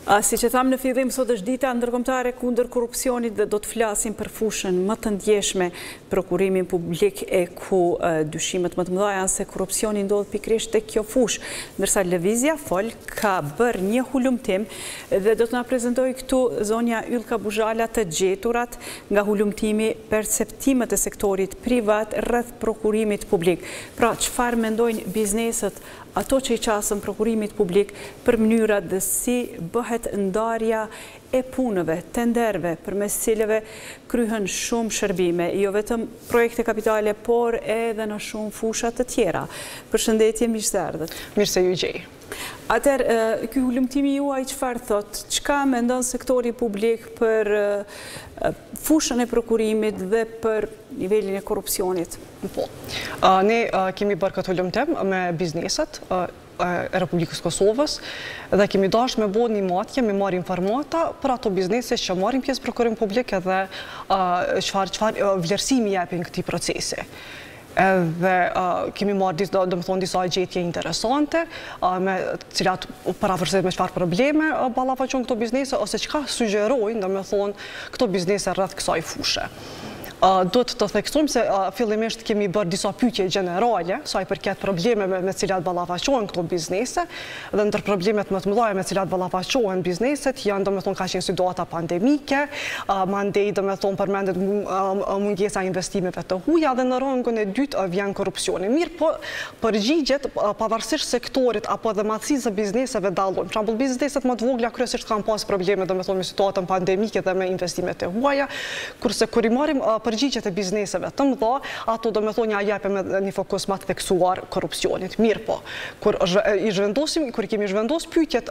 Si që thamë në fillim, sot është dita ndërkombëtare kundër korrupsionit dhe do të flasim për fushën më të ndjeshme, prokurimin publik, e ku dyshimet më të mëdha janë se korrupsioni ndodh pikërisht tek kjo fushë, ndërsa Lëvizja Fol ka bërë një hulumtim dhe do të na prezantojë këtu zonja Yllka Buzhala të gjeturat nga hulumtimi perceptimet e sektorit privat rreth prokurimit publik. Pra, çfarë mendojnë bizneset, ato që i qasën prokurimit publik për mënyrat dhe si bëhet ndarja e punëve, tenderve, përmes cilëve kryhen shumë shërbime, jo vetëm projekte kapitale, por edhe në shumë fushat të tjera. Përshëndetje, miqëserdhët. Mirë se ju gjej. Atëherë, ky hulumtimi juaj çfarë thot? Çka mendon sektori publik për fushën e prokurimit dhe për nivelin e korrupsionit? Po. Ne kemi bërë këtë hulumtim me bizneset e Republikës Kosovës dhe kemi dashur me bëu një matje, me marrë informata për ato biznese që marrin pjesë prokurim publik edhe çfarë vlerësimi japin këtij procesi. Edhe kemi marrë disa gjetje interesante, me cilat parafërset me çfarë probleme ballafaqojnë këto biznese ose çka sugjerojnë, këto biznese rreth kësaj fushë. Do të theksojmë se fillimisht kemi bërë disa pyetje gjenerale sa i përket problemeve me cilat ballafaqohen këto biznese dhe ndër problemet më të mëdha me cilat ballafaqohen bizneset janë ka qenë situata pandemike, mandej përmendet mungesa e investimeve të huaja dhe në rangën e dytë vjen korrupsioni. Mirë, po përgjigjet pavarësisht sektorit apo edhe madhësisë së bizneseve dallojnë. Për shembull, bizneset më të vogla kryesisht kanë pas probleme me situatën pandemike dhe me investimet e huaja, kurse kur i marrim përgjigjet e bizneseve të mëdha, ato ja japin një fokus më të theksuar korrupsionit. Mirë po, kur kemi zhvendosur pyetjet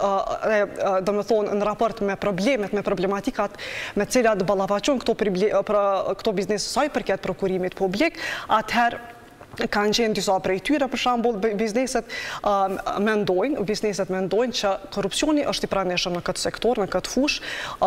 në raport me problemet, me problematikat me cilat ballafaqojnë këto biznese sa i përket prokurimit publik, atëherë kanë qenë disa prej tyre, për shembull, bizneset mendojnë që korrupsioni është i pranishëm në këtë sektor, në këtë fushë,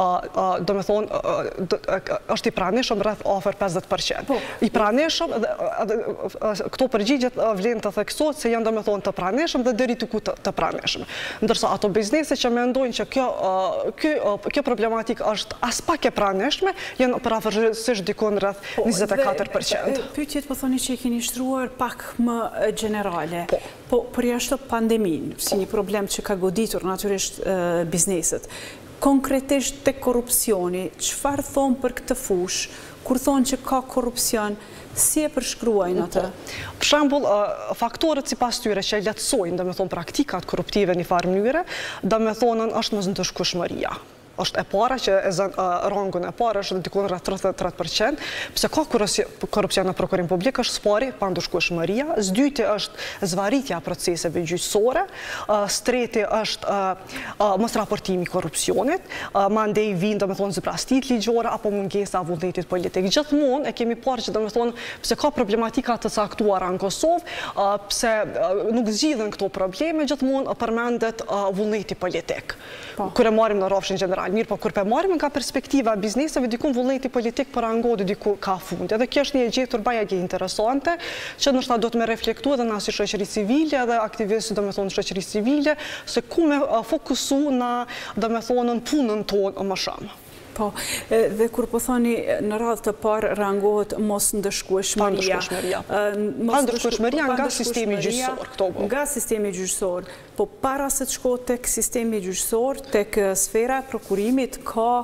është i pranishëm rreth afër 50%. I pranishëm, këto përgjigjet vlen të theksohet se janë të pranishëm dhe deri ku të pranishëm. Ndërsa ato biznese që mendojnë që kjo problematikë është as pak e pranishme, janë parafërsisht dikon rreth 24%. Pyetjet po thoni që i keni shtruar pak më generale, po përjashto pandemin, si një problem që ka goditur natyrisht bizneset, konkretisht tek korrupsioni, çfarë thonë për këtë fushë, kur thonë që ka korrupsion, si e përshkruajnë atë? Për shembull, faktorët sipas tyre që lehtësojnë, praktikat korruptive në një farë mënyre, është mosndëshkueshmëria. Është e para që rangun e parë është dikon rreth 33%, pse ka korrupsion në prokurim publik është spari pa ndëshkueshmëria, së është zvarritja e proceseve gjyqësore, së treti është mos raportimi i korrupsionit, mandej vijnë zbrastit ligjore apo mungesa e vullnetit politik. Gjithmonë e kemi parë që pse ka problematika të caktuara në Kosovë, pse nuk zgjidhen këto probleme, gjithmonë përmendet vullneti politik. Kur e marrim në rrafshin gjeneral. Mirë, po kur pe marrim nga perspektiva e bizneseve, dikun vullneti politik për angodi diku ka fund. Edhe kjo është një gjetur bajagi interesante, që nështë do të me reflektu edhe nga si shoqëri civile edhe aktivistë shoqëri civile, se ku me fokusu në punën tonë më shumë. Po, dhe kur po thoni në radhë të parë rangohet mos ndëshkueshmëria. Ndëshkueshmëria nga sistemi gjyqësor. Nga sistemi gjyqësor. Po para se të shkohet tek sistemi gjyqësor, tek sfera e prokurimit, ka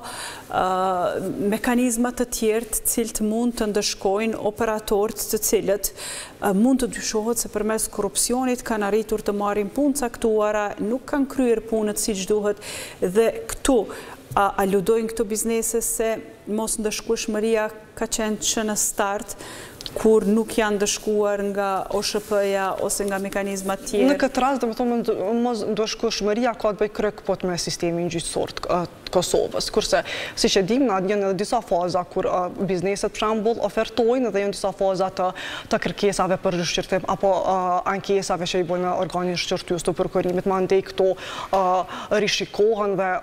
mekanizma të tjerë të cilët mund të ndëshkojnë operatorët të cilët mund të dyshohet se përmes korrupsionit kanë arritur të marrin punë caktuara, nuk kanë kryer punët siç duhet dhe këtu aludojnë këto biznese se mos ndëshkueshmëria ka qenë që në start, kur nuk janë ndëshkuar nga OSHP-ja ose nga mekanizmat tjerë. Në këtë rast, mos ndëshkueshmëria ka të bëjë krejt me sistemin gjyqësor të Kosovës, kurse, si që dim, janë disa faza kur bizneset, për shembull, ofertojnë dhe janë disa faza të kërkesave për rishqyrtim apo ankesave që i bojnë organin shqyrtyes të prokurimit, mandej këto rishikohen dhe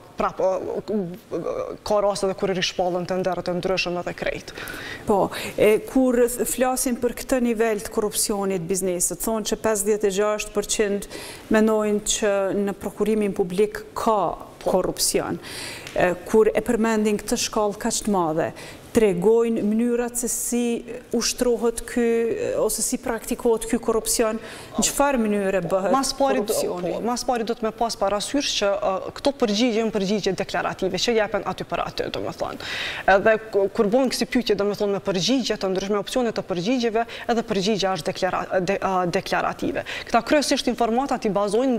ka raste dhe kur rishpallën tenderët e ndryshëm edhe krejt. Po, kur flasim për këtë nivel të korrupsionit bizneset, thonë që 56% mendojnë që në prokurimin publik ka korrupsion. Kur e përmendin këtë shkallë kaq të madhe, tregojnë mënyrat se si ushtrohet ky ose si praktikohet ky korrupsion, në çfarë mënyre bëhet korrupsioni? Mas pari do të me pas parasysh që këto përgjigje janë përgjigje deklarative që jepen aty për aty, domethënë. Edhe kur bën kësi pyetje domethënë me përgjigje të ndryshme opsione të përgjigjeve, edhe përgjigja është deklarative. Këta kryesisht informatat i bazojnë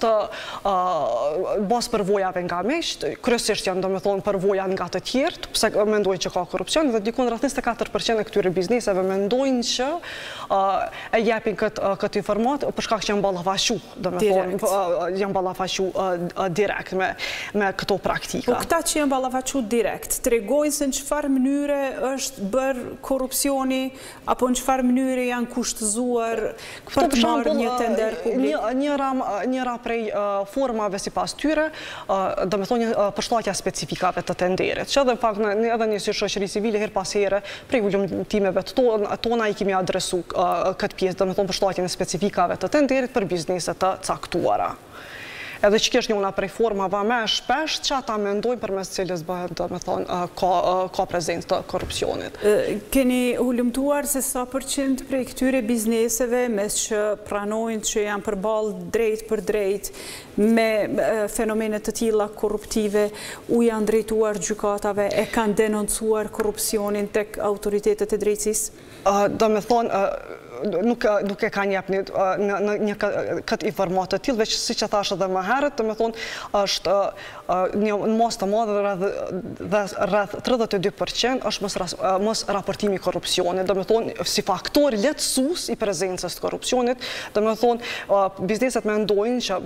bazë përvojave nga mesht, kryesisht janë domethënë përvoja nga të tjerë, pse mendojnë që ka korrupsion, dhe dikun rreth 24% e këtyre bizneseve mendojnë që e japin këtë informat për shkak që janë ballafaqu, domethënë janë ballafaqu direkt me këto praktika. Po këta që janë ballafaqu direkt, tregojnë se në çfarë mënyre është bërë korrupsioni apo në çfarë mënyre janë kushtëzuar për të marrë një tender publik? Njëra prej formave sipas tyre, domethënë përshtatja specifikave të tenderit, që edhe në fakt edhe një si shoqëri civile her pas here prej ulëmtimeve tona i kemi adresu këtë pjesë, domethënë përshtatjen e specifikave të tenderit për bizneset të caktuara. Edhe që kjo është njëna prej formave më shpesh që ata mendojnë përmes cilës bëhet, domethënë, ka prezencë të korrupsionit. Keni ulëmtuar se sa përqind prej këtyre bizneseve mes që pranojnë që janë përballë drejt për drejt me fenomene të tilla korruptive, u janë drejtuar gjykatave, e kanë denoncuar korrupsionin tek autoritetet e drejtësisë? Domethënë, nuk e kanë jep një këtë informatë të tillë, veç si që thash edhe më herët, domethënë është një mos të madhe rreth 32% është mos raportimi i korrupsionit, domethënë si faktor lehtësues i prezencës të korrupsionit, domethënë bizneset mendojnë që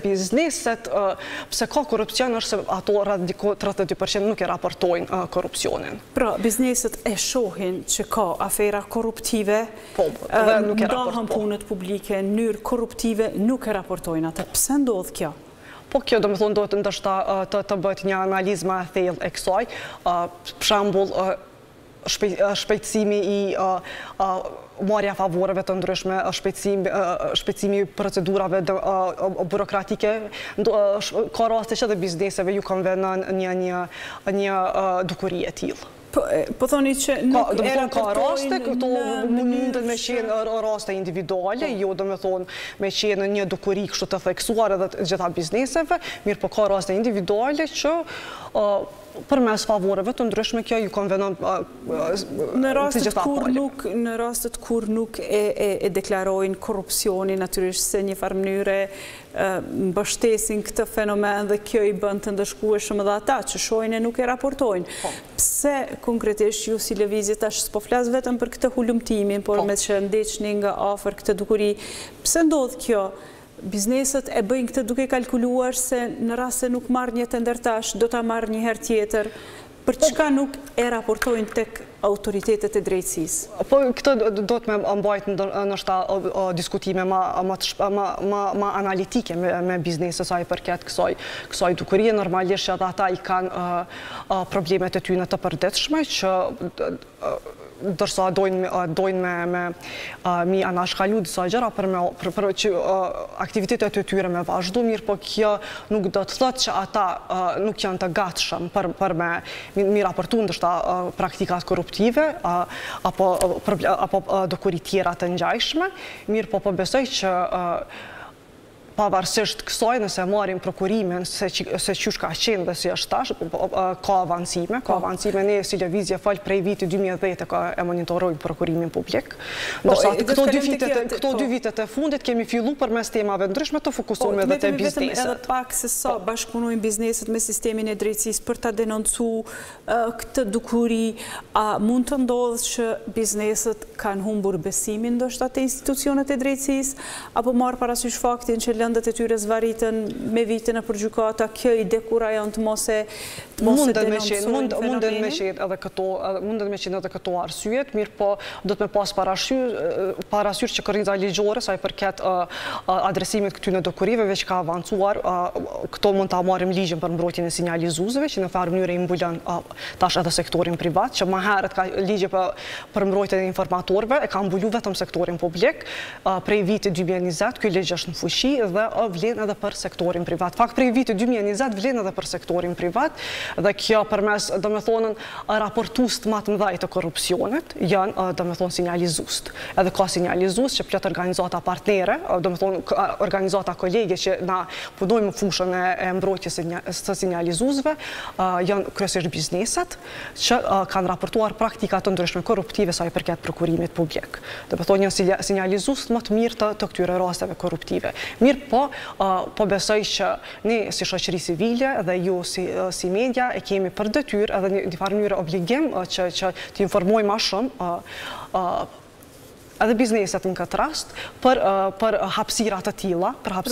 pse ka korrupsion është se ato rreth 32% nuk e raportojnë korrupsionin. Pra, bizneset e shohin që ka afera korruptive, ndohen punët publike në mënyrë korruptive, nuk e raportojnë atë. Pse ndodh kjo? Po kjo domethënë do të ndoshta të bëhet një analizë më e thellë e kësaj. Për shembull, shpejtësimi i marrja favoreve të ndryshme, shpejtësimi i procedurave burokratike, ka raste që edhe bizneseve ju kanë vënë një dukuri e tillë. Po thoni që nuk e raportojnë në këto mundën me qenë raste individuale, jo domethënë me qenë një dukuri kështu të theksuar edhe të gjitha bizneseve, mirë po ka raste individuale që përmes favoreve të ndryshme kjo ju kanë vënë në rastet kur nuk e deklarojnë korrupsionin, natyrisht se një farë mënyre mbështesin këtë fenomen dhe kjo i bën të ndëshkueshëm edhe ata që shohin e nuk e raportojnë. Pse konkretisht ju si lëvizje tash s'po flas vetëm për këtë hulumtimin, por me që ndeqni nga afër këtë dukuri, pse ndodh kjo? Bizneset e bëjnë këtë duke kalkuluar se në rast se nuk marrë një tender tash, do ta marrë një herë tjetër, për çka nuk e raportojnë tek autoritetet e drejtësisë? Po këtë do të me mbajt ndoshta diskutime ma analitike me bizneset sa i përket kësaj dukurie. Normalisht edhe ata i kanë problemet e tyre të përditshme që dërsa dojnë me mi anashkalu disa gjëra për që aktivitetet e tyre me vazhdu, mirë po kjo nuk do të thotë që ata nuk janë të gatshëm për me raportu ndështë praktikat korruptive apo dukuri tjera të ngjashme, mirë po besoj që pavarësisht kësaj, nëse marrim prokurimin se qysh ka qenë dhe si është tash, ka avancime, ne si lëvizje fal prej vitit 2010 e monitorojmë prokurimin publik. Ndërsa këto 2 vitet e fundit kemi fillu përmes temave ndryshme të fokusuar edhe te bizneset. Edhe pak se sa bashkëpunojnë bizneset me sistemin e drejtësisë për ta denoncu këtë dukuri, a mund të ndodhë që bizneset kanë humbur besimin ndoshta te institucionet e drejtësisë, apo marr parasysh faktin që lëndët e tyre zvaritën me vitin e për gjykata, kjo i dekurajon të mos e denoncojnë fenomenin? Mundet me qenë edhe këto arsyet, mirë po do të me pas parasysh që korriza ligjore sa i përket adresimit këtyre dukurive veç ka avancuar, këto mund ta marrim ligjin për mbrojtjen e sinjalizuzëve, që në farë mënyrë i mbulon tash edhe sektorin privat, që më herët ka ligje për mbrojtjen e informatorëve, e ka mbulu vetëm sektorin publik. Prej vitit 2020 ky ligj është në fuqi edhe vlen edhe për sektorin privat. Fakt prej vitit 2020 vlen edhe për sektorin privat dhe kjo përmes domethënë raportues më të mëdhej të korrupsionit janë domethënë sinjalizues. Edhe ka sinjalizues që plot organizata partnere, domethënë organizata kolege që na punojmë në fushën e mbrojtjes së sinjalizuesve, janë kryesisht bizneset që kanë raportuar praktika të ndryshme korruptive sa i përket prokurimit publik. Domethënë janë sinjalizues më të mirë të këtyre rasteve korruptive. Mirë po besoj që ne si shoqëri civile dhe ju si media e kemi për detyrë edhe në farë mënyrë obligim që të informojmë më shumë edhe bizneset në këtë rast për hapësira të tilla,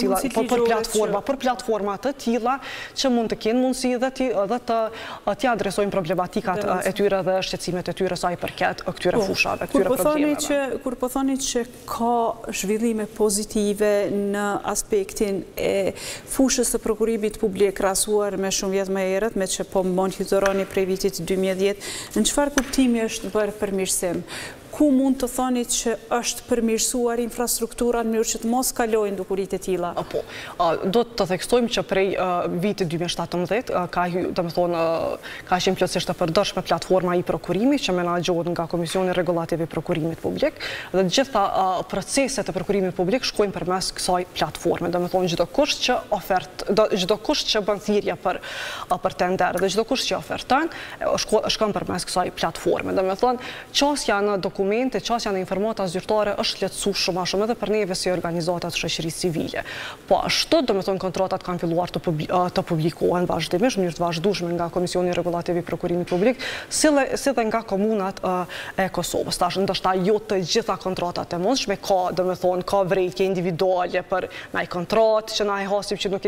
për platforma të tilla që mund të kenë mundësi dhe të adresojnë problematikat e tyre dhe shqetësimet e tyre sa i përket këtyre fushave, këtyre problemeve. Kur po thoni që ka zhvillime pozitive në aspektin e fushës të prokurimit publik krahasuar me shumë vjet më herët, me që po monitoroni prej vitit 2010, në çfarë kuptimi është bërë përmirësim? Ku mund të thoni që është përmirësuar infrastruktura në mënyrë që të mos kalojnë dukurit e tilla? Do të theksojmë që prej vitit 2017 ka qenë plotësisht të përdorshme platforma i prokurimit që menaxhohet nga Komisioni Rregullativ i Prokurimit Publik dhe gjitha proceset e prokurimit publik shkojnë përmes kësaj platforme. Domethënë çdo kush që bën thirrje për tender dhe çdo kush që oferton shkon përmes kësaj platforme. Domethënë çështja në dokumente, çështja në informata zyrtare është lehtësuar shumë edhe për neve si organizata të shoqërisë civile. Po ashtu domethënë kontratat kanë filluar të publikohen vazhdimisht në mënyrë të vazhdueshme nga Komisioni Rregullativ i Prokurimit Publik, si dhe nga komunat e Kosovës. Tash ndoshta jo të gjitha kontratat e mundshme, ka vërejtje individuale për ndaj kontratë që na e hasim që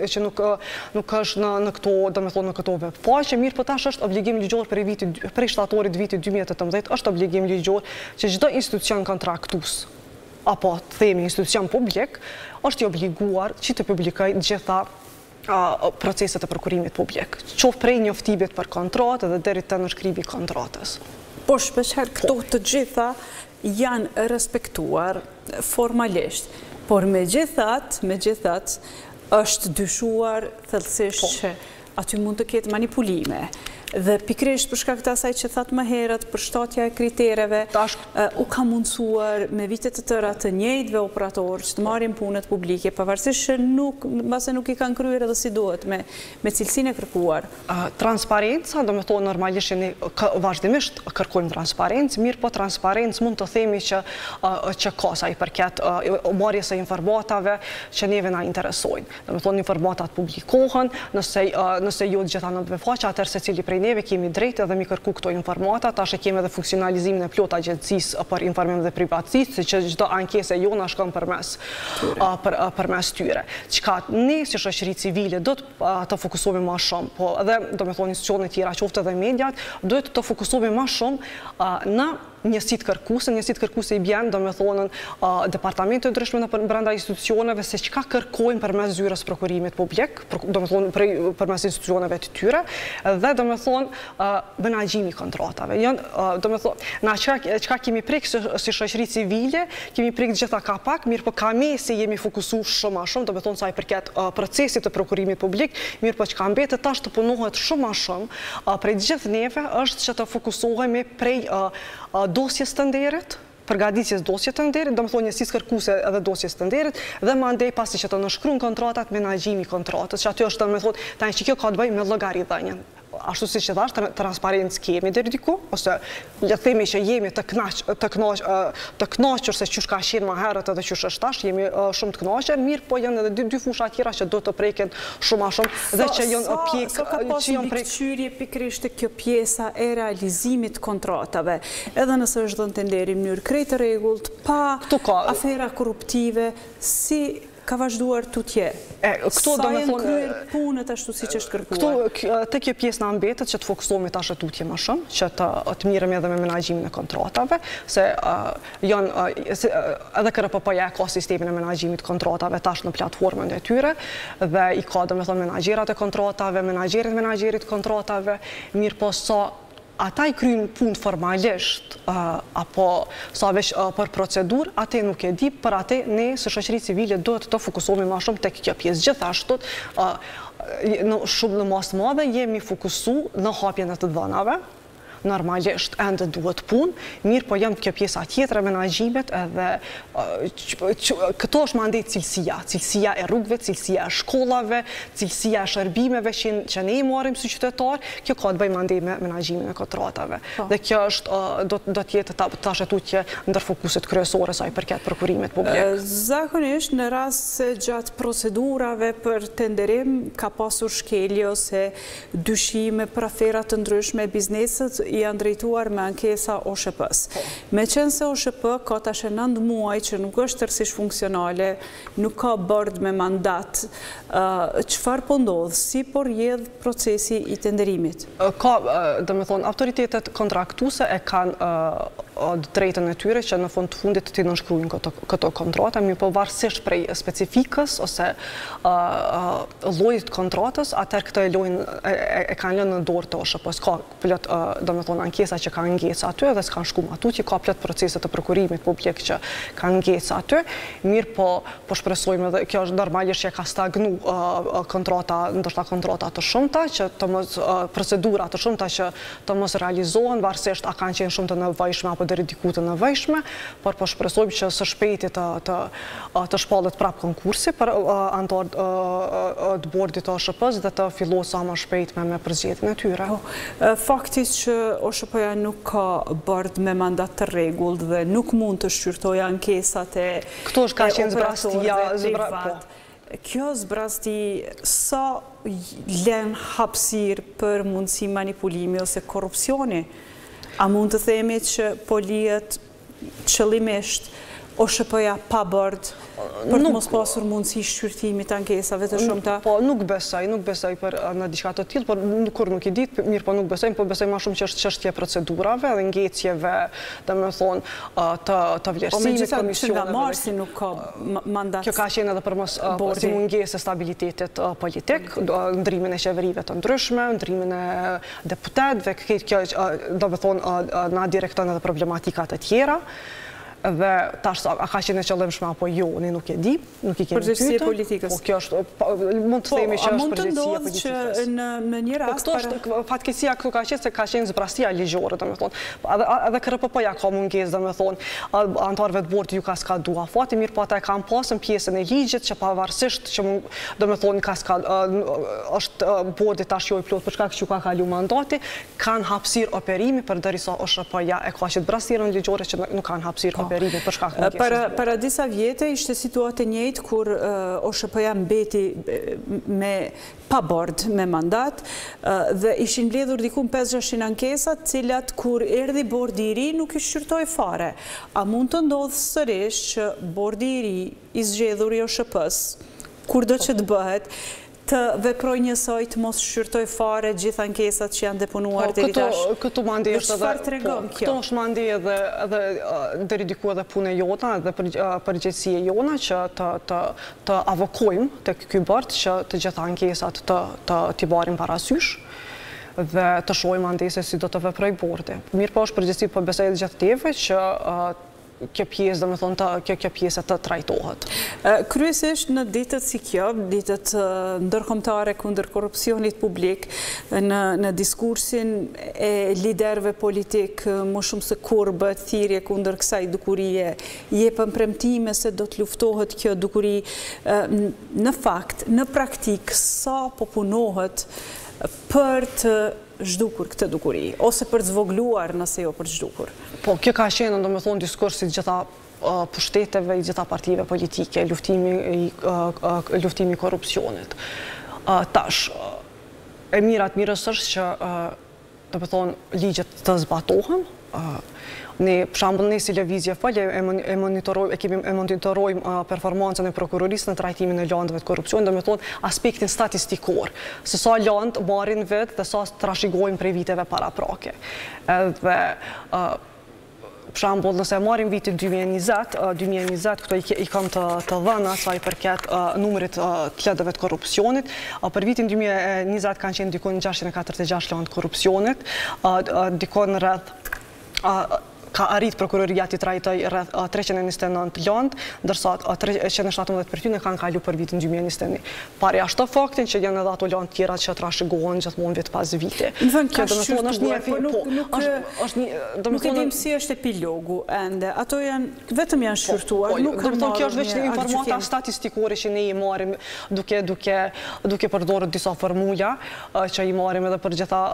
nuk është në këto domethënë në këto webfaqe, mirë po tash është obligim ligjor prej shtatorit vitit 2018 është obligim ligjor që çdo institucion kontraktues apo themi institucion publik është i obliguar që të publikojë gjitha proceset e prokurimit publik, qoftë prej njoftimit për kontratë dhe deri te nënshkrimi i kontratës. Po shpeshherë këto të gjitha janë respektuar formalisht, por megjithatë është dyshuar thellësisht që aty mund të ketë manipulime. Dhe pikërisht për shkak të asaj që thatë më herët për shtatja e kritereve, u ka mundësuar me vite të tëra të njëjtëve operatorë që të marrin punët publike, pavarësisht që mbase nuk i kanë kryer edhe si duhet me cilësinë e kërkuar. Transparenca, domethënë normalisht ne vazhdimisht kërkojmë transparencë, mirë po transparencë mund të themi që ka sa i përket marrjes së informatave që neve na interesojnë. Domethënë informatat publikohen, nëse jo gjitha në webfaqe, atëherë secili prej neve kemi drejtë edhe mi kërku këto informata, tash e kemi edhe funksionalizimin e plot agjencisë për informim dhe privatësisë, si që çdo ankesë jona shkon përmes tyre. Çka ne si shoqëri civile do të fokusohemi më shumë, po edhe domethënë institucionet tjera, qoftë edhe mediat, duhet të fokusohemi më shumë në njësitë kërkuese i bjen, domethënë departamente të ndryshme në brenda institucioneve se çka kërkojnë përmes zyrës prokurimit publik, domethënë përmes institucioneve të tyre dhe domethënë menaxhimi i kontratave. Domethënë na çka kemi prek si shoqëri civile, kemi prek gjitha kapak, mirë po kamesi jemi fokusuar shumë më shumë, domethënë sa i përket procesit të prokurimit publik, mirë po çka mbetet tash të punohet shumë më shumë prej gjithë neve është që të fokusohemi prej dosjes të nderit, përgatitjes dosjes të nderit, domethënë njësisë kërkuese edhe dosjes të nderit dhe mandej pasi që të nënshkruan kontratat, menaxhimi i kontratës, që aty është domethënë tani që kjo ka të bëjë me llogaridhënien. Ashtu siç e thash, transparencë kemi deri diku, ose le të themi që jemi të kënaqur se çush ka qenë më herët edhe çush është tash, jemi shumë të kënaqur, mirë po janë edhe dy fusha tjera që do të preken shumë më shumë dhe që janë pikëqyrje pikërisht te kjo pjesa e realizimit të kontratave, edhe nëse është dhënë tenderi në mënyrë krejt të rregullt, pa afera korruptive, si ka vazhduar tutje. Sa janë kryer punët ashtu siç është kërkuar. Te kjo pjesë na mbetet që të fokusohemi tash tutje më shumë, që të mirëm edhe me menaxhimin e kontratave, se janë edhe KRPP-ja ka sistemin e menaxhimit të kontratave tash në platformën e tyre dhe i ka domethënë menaxherat e kontratave, menaxherit të kontratave, mirë po sa ata i kryjnë punë formalisht, apo sa veç për procedur, ate nuk e di, për ate ne së shoqëri civile duhet të fokusohemi ma shumë tek kjo pjesë. Gjithashtu, shumë në mas madhe jemi fokusu në hapjen e të dhënave, normalisht ende duhet punë, mirë po jam kjo pjesa tjetër e menaxhimit edhe këto është mandej cilësia e rrugëve, cilësia e shkollave, cilësia e shërbimeve që ne i marrim si qytetar, kjo ka të bëjë mandej me menaxhimin e kontratave. Dhe kjo është do të jetë tash tutje ndër fokuset kryesore sa i përket prokurimit publik. Zakonisht në rast se gjatë procedurave për tenderim ka pasur shkelje ose dyshime për afera të ndryshme, bizneset janë drejtuar me ankesa OSHP-s. Me qenë se OSHP ka tash 9 muaj që nuk është tërësisht funksionale, nuk ka bord me mandat, çfarë po ndodh, si po rrjedh procesi i tenderimit? Ka, domethënë, autoritetet kontraktuese e kanë drejtën e tyre që në fund të fundit të nënshkruajnë këto kontrata, mirë po varësisht prej specifikës ose llojit të kontratës, atëherë këtë e kanë lënë në dorë të OSHP-s. Ka plot domethënë ankesa që kanë ngecë aty dhe s'kan shkuar atje, ka plot procese të prokurimit publik që kanë ngecë aty. Mirë po shpresojmë edhe kjo është normalisht që ka stagnu kontrata, ndoshta kontrata të shumta që të mos procedura të shumta që të mos realizohen, varësisht a kanë qenë shumë të nevojshme apo deri diku të nevojshme, por po shpresojmë që së shpejti të shpallet prap konkursi për antar të bordit të OSHP-s dhe të fillohet sa më shpejt me përzgjedhjen e tyre. Faktisht që OSHP-ja nuk ka bord me mandat të rregullt dhe nuk mund të shqyrtojë ankesat e këto është ka qenë zbrastia. Kjo zbrasti sa lën hapësirë për mundësi manipulimi ose korrupsioni? A mund të themi që po lihet qëllimisht OSHP-ja pa bord për të mos pasur mundësi shqyrtimi të ankesave të shumta? Po, nuk besoj për në diçka të tillë, por kur nuk i di, mirë po nuk besoj, po besoj më shumë që është çështje procedurave dhe ngecjeve, domethënë të vlerësimit komisioneve. Nga marsi nuk ka mandat. Kjo ka qenë edhe për mos si mungesë e stabilitetit politik, ndrimin e qeverive të ndryshme, ndrimin e deputetëve, kjo domethënë na direkton edhe problematika të tjera. Dhe tash a ka qenë qëllimshme apo jo, ne nuk e di, nuk i kemi pyetur. Përgjegjësia e politikës. Po kjo është, mund të themi që është përgjegjësia e politikës. A mund të ndodhë që në një rast... Po këto është, fatkeqësia këtu ka qenë se ka qenë zbrastia ligjore, domethënë. Edhe KRPP-ja ka mungesë, domethënë, anëtarëve të bordit ju ka skadu afati, mirë po ata e kanë pasën pjesën e ligjit që pavarësisht që domethënë ka është bordi tash jo i plot për shkak që ka kalu mandati, kanë hapësirë operimi përderisa OSHP-ja e ka qenë zbrastirën ligjore që nuk kanë hapësirë operimi. Para disa vjete ishte situatë e njëjtë kur OSHP-ja mbeti pa bord me mandat dhe ishin mbledhur diku 5-600 ankesat, cilat kur erdhi bordi i ri nuk i shqyrtoi fare. A mund të ndodhë sërish që bordi i ri i zgjedhur i OSHP-s, kur do që të bëhet, të veproj njësoj të mos shqyrtoj fare gjithë ankesat që janë deponuar deri tash? Këtu mandi është këto është mandi edhe deri diku edhe punë jona edhe përgjegjësia jona që të avokojmë tek ky bord që të gjitha ankesat t'i barim parasysh dhe të shohim mandi se si do të veproj bordi. Mirë po është përgjegjësi po besoj edhe gjatë teve që kjo pjesë, domethënë kjo pjesë të trajtohet. Kryesisht në ditët si kjo, ditët ndërkombëtare kundër korrupsionit publik, në diskursin e liderëve politik, më shumë se kur bëhet thirrje kundër kësaj dukurie, jepen premtime se do të luftohet kjo dukuri. Në fakt, në praktik, sa po punohet për të zhdukur këtë dukuri, ose për të zvogluar nëse jo për të zhdukur? Po, kjo ka qenë, domethënë, diskursi gjitha pushteteve, i gjitha partive politike, luftimi korrupsionit. Tash, e mirës është që, domethënë, ligjet të zbatohen. Ne, për shembull, ne si lëvizje fal e monitorojmë performancën e prokurorisë në trajtimin e landëve të korrupsionit, domethënë aspektin statistikor, se sa landë marrin vetë dhe sa trashëgojnë prej viteve paraprake. Edhe Për shembull, nëse marrim vitin 2020, këto I kam të dhëna sa I përket numrit të lëndëve të korrupsionit. Për vitin 2020 kanë qenë dikon 646 lëndë korrupsionit, dikon rreth ka arrit prokuroria të trajtoj rreth 329 lëndë, ndërsa 317 për tyre kanë kalu për vitin 2021. Pari ashtë faktin që janë edhe ato lëndë tjera që trashëgohen gjithmonë vit pas vite. Kjo nuk e dim si është epilogu ende. Ato vetëm janë shqyrtuar. Kjo është veç një informata statistikore që ne I marim duke përdorur disa formula që I marim edhe për gjitha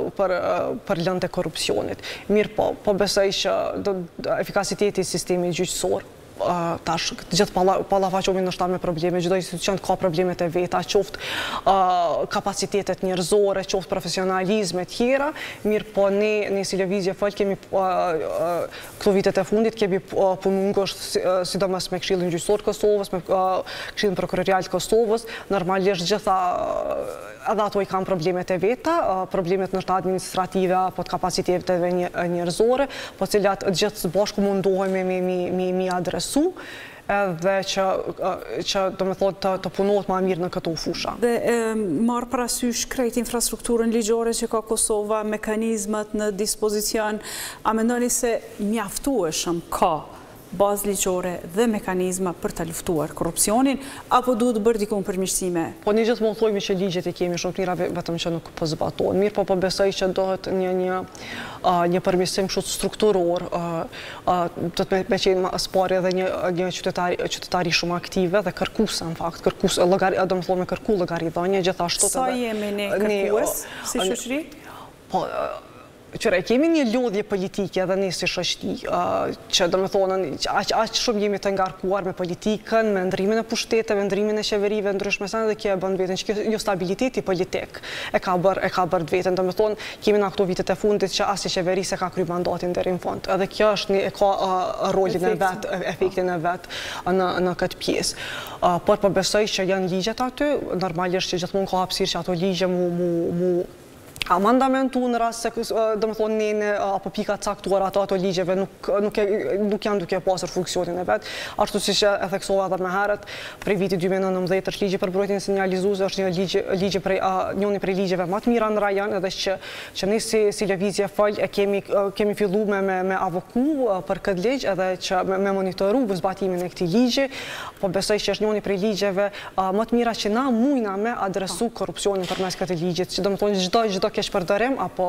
për lëndë e korrupsionit. Mirë po besoj që efikasiteti I sistemi gjyqësor, tash gjithë pallafaqohemi ndoshta me probleme, çdo institucion ka problemet e veta, qoftë kapacitetet njerëzore, qoftë profesionalizme të tjera, mirë po ne si lëvizje fol kemi këto vitet e fundit kemi punu ngushtë sidomos me Këshillin Gjyqësor të Kosovës, me Këshillin Prokurorial të Kosovës, normalisht gjitha edhe ato I kanë problemet e veta, problemet nështë administrative apo të kapaciteteve njerëzore, po cilat gjithë bashku mundohemi mi adresu, edhe që do me thotë të punohet ma mirë në këto fusha. Dhe marë parasysh krejt infrastrukturën ligjore që ka Kosova, mekanizmat në dispozicion, a mendoni se mjaftueshëm ka bazë ligjore dhe mekanizma për të luftuar korrupsionin, apo duhet bërë dikun përmirësime? Po një gjithmonë thojmë që ligjet I kemi shumë të mira vetëm që nuk po zbatohen. Mirë po besoj që dohet një përmirësim kështu strukturor, do të me qenë spari edhe një qytetari shumë aktive dhe kërkuese në fakt, do më thonë me kërku llogaridhënie gjithashtu. Sa jemi ne kërkues si shoqëri? Po Qëra, kemi një lodhje politike edhe ne si shoqëri, që do me thonë, aq shumë jemi të ngarkuar me politikën, me ndrimin e pushteteve, ndrimin e qeverive, ndryshme sa edhe kjo e bën veten që jo stabiliteti politik e ka bërë veten, do me thonë, kemi në këto vitet e fundit që asnjë qeveri se ka kryer mandatin deri në fund. Edhe kjo është ka rolin e vet, efektin e vet në këtë pjesë. Por po besoj që janë ligjet aty, normalisht që gjithmonë ka hapësirë që ato ligje mu amandamentu në rast se do më thonë nene apo pika caktuar ato ligjeve nuk janë duke pasur funksionin e vetë. Ashtu si që e theksova edhe me herët, prej viti 2019 është ligji për mbrojtjen e sinjalizuesve, është njëri prej ligjeve më të mira në rajon, edhe që ne si lëvizje fol e kemi filluar me avoku për këtë ligj edhe që me monitoru zbatimin e këtij ligji, po besoj që është njëri prej ligjeve më të mira që na mujna me adresu korrupsionin përmes këtij ligjit, që do më thonë çdo keqpërdorim apo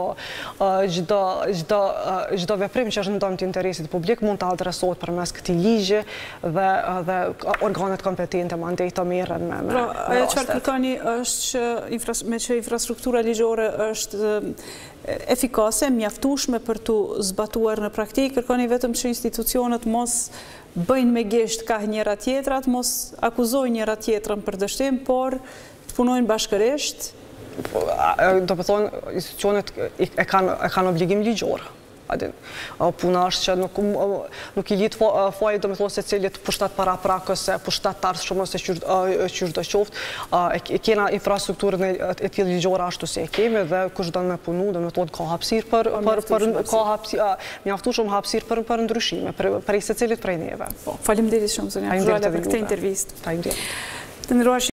çdo veprim që është në dëm të interesit publik mund të adresohet përmes këtij ligji dhe organet kompetente mandej të merren me. Pra, ajo çfarë kërkoni është që infrastruktura ligjore është efikase, mjaftueshme për të zbatuar në praktikë, kërkoni vetëm që institucionet mos bëjnë me gjesht ka njëra tjetrat, mos akuzojnë njëra tjetrën për dështim, por të punojnë bashkërisht. Do të thonë, institucionet e kanë obligim ligjor. Puna është që nuk I lidh faji, do të thonë, se cilit pushtet para prakës, pushtetar shumë ose qysh do qoftë. E kena infrastrukturën e tillë ligjore ashtu si e kemi dhe kush do me punu, do të thonë, ka hapësirë mjaftueshëm hapësirë për ndryshime, prej secilit prej neve. Faleminderit shumë zonja Buzhala për këtë intervistë. Faleminderit.